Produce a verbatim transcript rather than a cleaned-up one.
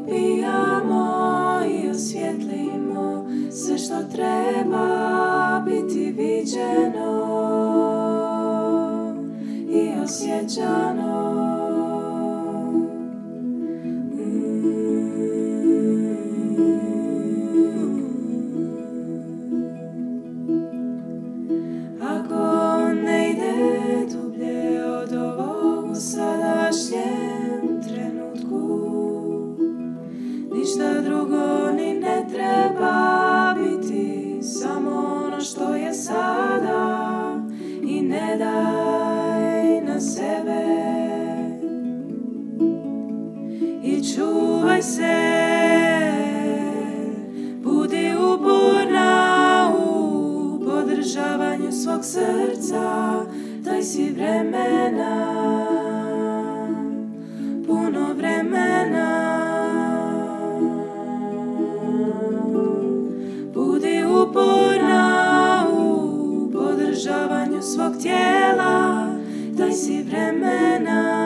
upijamo i osvjetlimo sve što treba biti viđeno i osjećano. Sadašnjem trenutku ništa drugo ni ne treba biti, samo ono što je sada, i ne daj na sebe i čuvaj se, budi uporna u podržavanju svog srca, daj si vremena, puno vremena. Budi uporna u podržavanju svog tijela, daj si vremena.